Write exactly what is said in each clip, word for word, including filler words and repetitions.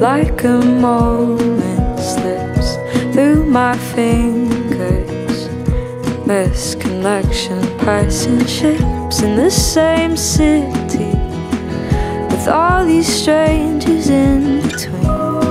like a moment slips through my fingers. Misconnection, passing ships in the same city, with all these strangers in between.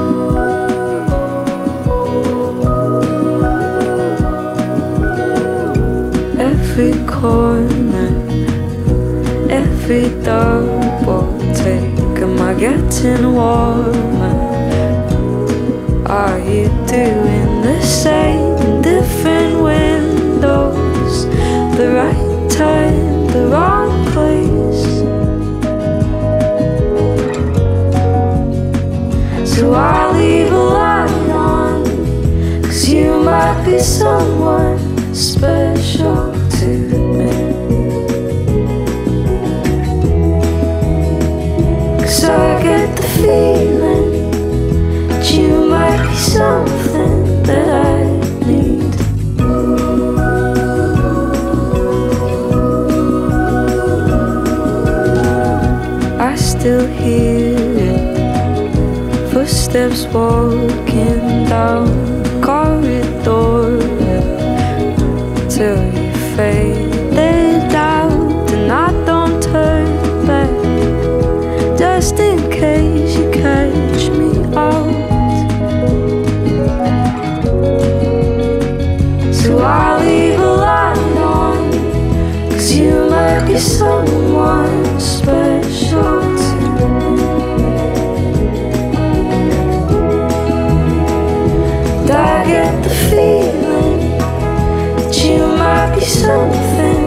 Every corner, every double take, am I getting warmer? Are you doing the same in different windows? The right time, the wrong place. So I'll leave a light on, 'cause you might be someone special to me. 'Cause I get the feeling that you might be something that I need. I still hear it, footsteps walking down the corridor, till you faded out and I don't turn back, just in case you catch me out. So I'll leave a light on, 'cause you might be someone special to me. And I get the feeling that you might be something